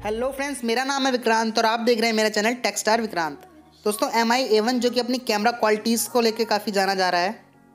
Hello friends, मेरा नाम है विक्रांत और आप देख रहे हैं मेरा चैनल टेक्स्टार विक्रांत। दोस्तों MI A1 जो कि अपनी कैमरा क्वालिटीज़ को लेके काफ़ी जाना जा रहा है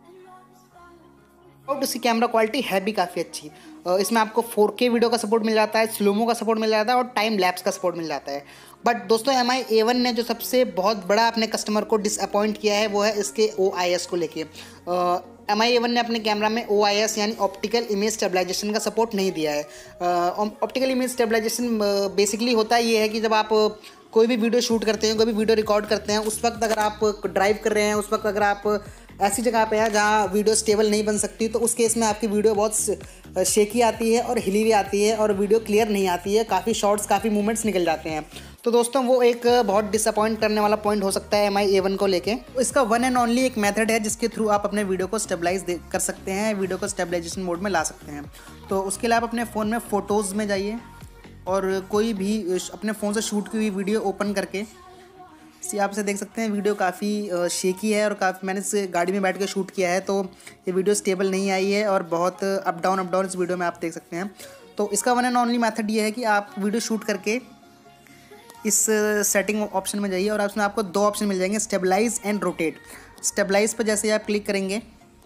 और उसकी कैमरा क्वालिटी है भी काफ़ी अच्छी। इसमें आपको 4K वीडियो का सपोर्ट मिल जाता है, स्लोमो का सपोर्ट मिल जाता है और टाइम लैप्स का सपोर्ट मिल जाता है। बट दोस्तों MI A1 ने जो सबसे बहुत बड़ा अपने कस्टमर को डिसअपॉइंट किया है वो है इसके OIS को लेके। MI A1 ने अपने कैमरा में OIS यानी ऑप्टिकल इमेज स्टेबलाइजेशन का सपोर्ट नहीं दिया है। ऑप्टिकल इमेज स्टेबलाइजेशन बेसिकली होता ये है कि जब आप कोई भी वीडियो शूट करते हैं, कोई भी वीडियो रिकॉर्ड करते हैं, उस वक्त अगर आप ड्राइव कर रहे हैं, उस वक्त अगर आप ऐसी जगह पे हैं जहाँ वीडियो स्टेबल नहीं बन सकती, तो उस केस में आपकी वीडियो बहुत शेकी आती है और हिली हुई आती है और वीडियो क्लियर नहीं आती है, काफ़ी शॉर्ट्स काफ़ी मूवमेंट्स निकल जाते हैं। तो दोस्तों वो एक बहुत डिसअपॉइंट करने वाला पॉइंट हो सकता है MI A1 को लेके। इसका वन एंड ओनली एक मेथड है जिसके थ्रू आप अपने वीडियो को स्टेबलाइज कर सकते हैं, वीडियो को स्टेबलाइजेशन मोड में ला सकते हैं। तो उसके लिए आप अपने फ़ोन में फ़ोटोज़ में जाइए और कोई भी अपने फ़ोन से शूट की हुई वीडियो ओपन करके आप से देख सकते हैं वीडियो काफ़ी शेकी है और काफ़ी मैंने इस गाड़ी में बैठ के शूट किया है, तो ये वीडियो स्टेबल नहीं आई है और बहुत अप डाउन इस वीडियो में आप देख सकते हैं। तो इसका वन एंड ओनली मेथड ये है कि आप वीडियो शूट करके इस सेटिंग ऑप्शन में जाइए और उसमें आपको दो ऑप्शन मिल जाएंगे, स्टेबलाइज एंड रोटेट। स्टेबलाइज पर जैसे आप क्लिक करेंगे,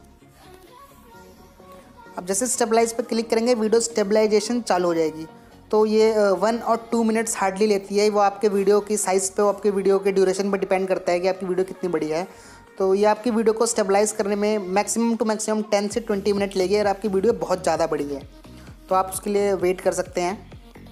अब जैसे स्टेबलाइज पर क्लिक करेंगे वीडियो स्टेबलाइजेशन चालू हो जाएगी। तो ये 1 और 2 मिनट्स हार्डली लेती है। वो आपके वीडियो की साइज़ पे, आपके वीडियो के ड्यूरेशन पर डिपेंड करता है कि आपकी वीडियो कितनी बड़ी है। तो ये आपकी वीडियो को स्टेबलाइज करने में मैक्सिमम टू मैक्सिमम 10 से 20 मिनट लेगी और आपकी वीडियो बहुत ज़्यादा बड़ी है, तो आप उसके लिए वेट कर सकते हैं।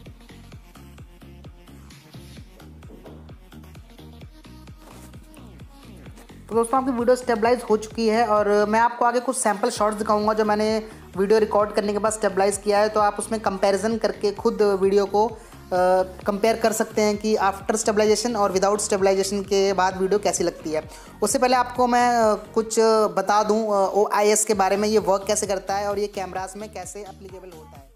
तो दोस्तों आपकी वीडियो स्टेबलाइज हो चुकी है और मैं आपको आगे कुछ सैम्पल शॉट्स दिखाऊंगा जो मैंने वीडियो रिकॉर्ड करने के बाद स्टेबलाइज किया है। तो आप उसमें कंपैरिजन करके खुद वीडियो को कंपेयर कर सकते हैं कि आफ्टर स्टेबलाइजेशन और विदाउट स्टेबलाइजेशन के बाद वीडियो कैसी लगती है। उससे पहले आपको मैं कुछ बता दूं OIS के बारे में, ये वर्क कैसे करता है और ये कैमरास में कैसे एप्लीकेबल होता है।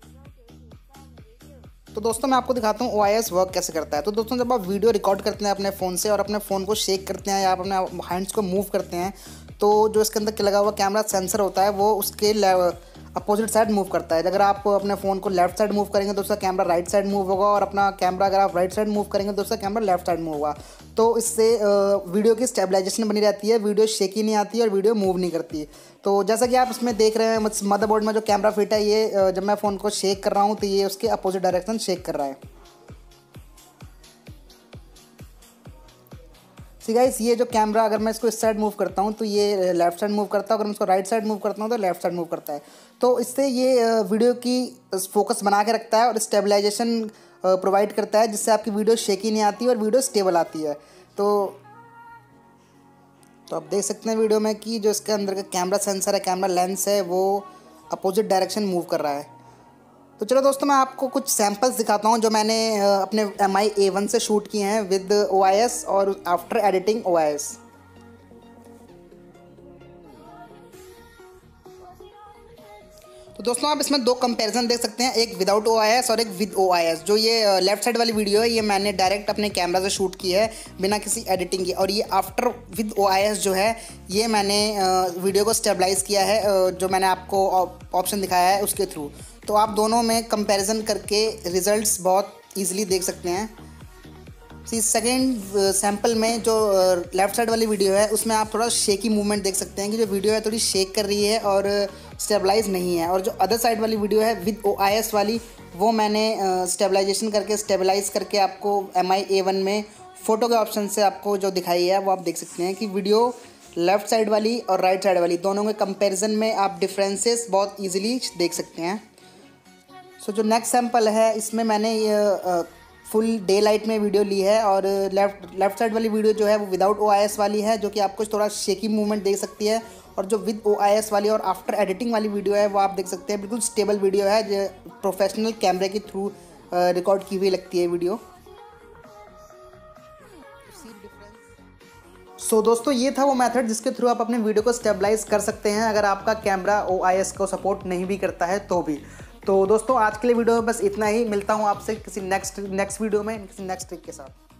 तो दोस्तों मैं आपको दिखाता हूँ OIS वर्क कैसे करता है। तो दोस्तों जब आप वीडियो रिकॉर्ड करते हैं अपने फ़ोन से और अपने फ़ोन को शेक करते हैं या आप अपने हैंड्स को मूव करते हैं, तो जो इसके अंदर लगा हुआ कैमरा सेंसर होता है वो उसके अपोजिट साइड मूव करता है। अगर आप अपने फ़ोन को लेफ्ट साइड मूव करेंगे तो उसका कैमरा राइट साइड मूव होगा और अपना कैमरा अगर आप राइट साइड मूव करेंगे तो उसका कैमरा लेफ्ट साइड मूव होगा। तो इससे वीडियो की स्टेबलाइजेशन बनी रहती है, वीडियो शेकी नहीं आती है और वीडियो मूव नहीं करती। तो जैसा कि आप इसमें देख रहे हैं मदरबोर्ड में जो कैमरा फिट है, ये जब मैं फ़ोन को शेक कर रहा हूँ तो ये उसके अपोजिट डायरेक्शन शेक कर रहा है। सी गाइस, ये जो कैमरा अगर मैं इसको इस साइड मूव करता हूँ तो ये लेफ्ट साइड मूव करता है, अगर मैं इसको राइट साइड मूव करता हूँ तो लेफ्ट साइड मूव करता है। तो इससे ये वीडियो की फोकस बना के रखता है और स्टेबलाइजेशन प्रोवाइड करता है, जिससे आपकी वीडियो शेकी नहीं आती और वीडियो स्टेबल आती है। तो आप देख सकते हैं वीडियो में कि जो इसके अंदर का कैमरा सेंसर है, कैमरा लेंस है, वो अपोजिट डायरेक्शन मूव कर रहा है। तो चलो दोस्तों मैं आपको कुछ सैम्पल्स दिखाता हूँ जो मैंने अपने MI A1 से शूट किए हैं विद OIS और आफ्टर एडिटिंग OIS। तो दोस्तों आप इसमें दो कंपैरिजन देख सकते हैं, एक विदाउट OIS और एक विद OIS। जो ये लेफ्ट साइड वाली वीडियो है ये मैंने डायरेक्ट अपने कैमरा से शूट की है बिना किसी एडिटिंग के, और ये आफ्टर विद OIS जो है ये मैंने वीडियो को स्टेबलाइज़ किया है, जो मैंने आपको ऑप्शन दिखाया है उसके थ्रू। तो आप दोनों में कंपैरिजन करके रिजल्ट्स बहुत ईजिली देख सकते हैं। सेकेंड सैम्पल में जो लेफ़्ट साइड वाली वीडियो है उसमें आप थोड़ा शेकी मूवमेंट देख सकते हैं कि जो वीडियो है थोड़ी शेक कर रही है और स्टेबलाइज नहीं है। और जो अदर साइड वाली वीडियो है विद OIS वाली, वो मैंने स्टेबलाइजेशन करके स्टेबलाइज करके आपको MI A1 में फ़ोटो के ऑप्शन से आपको जो दिखाई है वो आप देख सकते हैं कि वीडियो लेफ़्ट साइड वाली और राइट साइड वाली दोनों के कंपेरिजन में आप डिफरेंसेस बहुत ईजिली देख सकते हैं। जो नेक्स्ट सैम्पल है इसमें मैंने फुल डे लाइट में वीडियो ली है और लेफ़्ट साइड वाली वीडियो जो है वो विदाउट OIS वाली है, जो कि आपको थोड़ा शेकी मूवमेंट दे सकती है। और जो विद OIS वाली और आफ्टर एडिटिंग वाली वीडियो है वो आप देख सकते हैं बिल्कुल स्टेबल वीडियो है, जो प्रोफेशनल कैमरे के थ्रू रिकॉर्ड की हुई लगती है वीडियो। दोस्तों ये था वो मेथड जिसके थ्रू आप अपने वीडियो को स्टेबलाइज कर सकते हैं अगर आपका कैमरा OIS को सपोर्ट नहीं भी करता है तो भी। तो दोस्तों आज के लिए वीडियो में बस इतना ही। मिलता हूँ आपसे किसी नेक्स्ट वीडियो में किसी नेक्स्ट ट्रिक के साथ।